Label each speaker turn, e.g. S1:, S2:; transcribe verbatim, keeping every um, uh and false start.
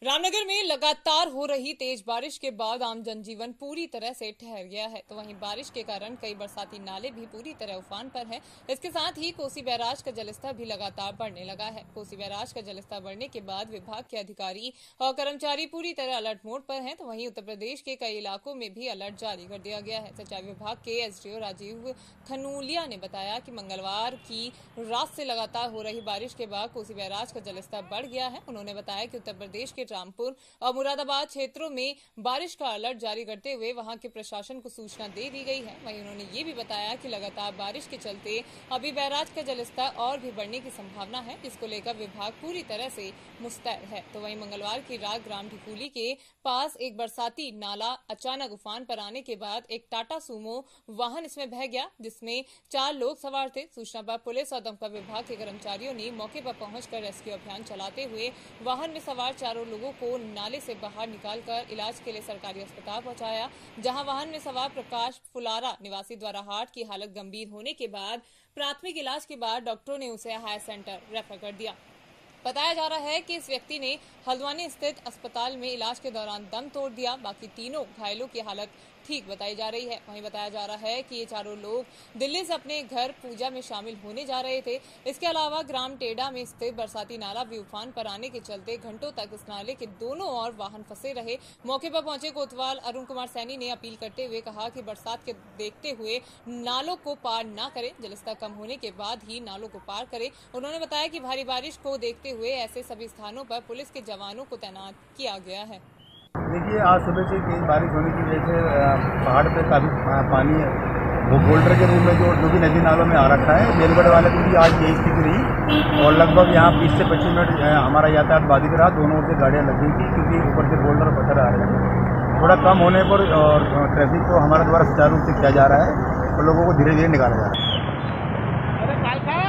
S1: रामनगर में लगातार हो रही तेज बारिश के बाद आम जनजीवन पूरी तरह से ठहर गया है। तो वहीं बारिश के कारण कई बरसाती नाले भी पूरी तरह उफान पर हैं। इसके साथ ही कोसी बैराज का जलस्तर भी लगातार बढ़ने लगा है। कोसी बैराज का जलस्तर बढ़ने के बाद विभाग के अधिकारी और कर्मचारी पूरी तरह अलर्ट मोड पर हैं। तो वहीं उत्तर प्रदेश के कई इलाकों में भी अलर्ट जारी कर दिया गया है। सिंचाई विभाग के एसडीओ राजीव खनूलिया ने बताया कि मंगलवार की रात से लगातार हो रही बारिश के बाद कोसी बैराज का जलस्तर बढ़ गया है। उन्होंने बताया कि उत्तर प्रदेश के रामपुर और मुरादाबाद क्षेत्रों में बारिश का अलर्ट जारी करते हुए वहां के प्रशासन को सूचना दे दी गई है। वहीं उन्होंने ये भी बताया कि लगातार बारिश के चलते अभी बैराज का जलस्तर और भी बढ़ने की संभावना है, जिसको लेकर विभाग पूरी तरह से मुस्तैद है। तो वहीं मंगलवार की रात ग्राम ढिकुली के पास एक बरसाती नाला अचानक उफान पर आने के बाद एक टाटा सूमो वाहन इसमें बह गया, जिसमें चार लोग सवार थे। सूचना पर पुलिस और दमकल विभाग के कर्मचारियों ने मौके पर पहुंचकर रेस्क्यू अभियान चलाते हुए वाहन में सवार चारों लोगों को नाले से बाहर निकालकर इलाज के लिए सरकारी अस्पताल पहुंचाया, जहां वाहन में सवार प्रकाश फुलारा निवासी द्वारा हार्ट की हालत गंभीर होने के बाद प्राथमिक इलाज के बाद डॉक्टरों ने उसे हायर सेंटर रेफर कर दिया। बताया जा रहा है कि इस व्यक्ति ने हल्द्वानी स्थित अस्पताल में इलाज के दौरान दम तोड़ दिया। बाकी तीनों घायलों की हालत ठीक बताई जा रही है। वहीं बताया जा रहा है कि ये चारों लोग दिल्ली से अपने घर पूजा में शामिल होने जा रहे थे। इसके अलावा ग्राम टेडा में स्थित बरसाती नाला भी उफान पर आने के चलते घंटों तक इस नाले के दोनों ओर वाहन फंसे रहे। मौके पर पहुंचे कोतवाल अरुण कुमार सैनी ने अपील करते हुए कहा कि बरसात के देखते हुए नालों को पार न करें, जलस्तर कम होने के बाद ही नालों को पार करें। उन्होंने बताया कि भारी बारिश को देखते हुए ऐसे सभी स्थानों पर पुलिस के जवानों को तैनात किया गया है।
S2: देखिए, आज सुबह से तेज बारिश होने की वजह से पहाड़ पे काफ़ी पानी है, वो बोल्डर के रूप में जो जो भी नदी नालों में आ रखा है। बेलगढ़ वाले को भी आज यही स्थिति रही और लगभग यहाँ बीस से पच्चीस मिनट हमारा यातायात बाधित रहा। दोनों ओर से गाड़ियाँ लग गई थी क्योंकि ऊपर से बोल्डर पत्थर आ रहे थे। थोड़ा कम होने पर और ट्रैफिक को हमारे द्वारा सुचारू रूप से किया जा रहा है और लोगों को धीरे धीरे निकाला जा रहा है।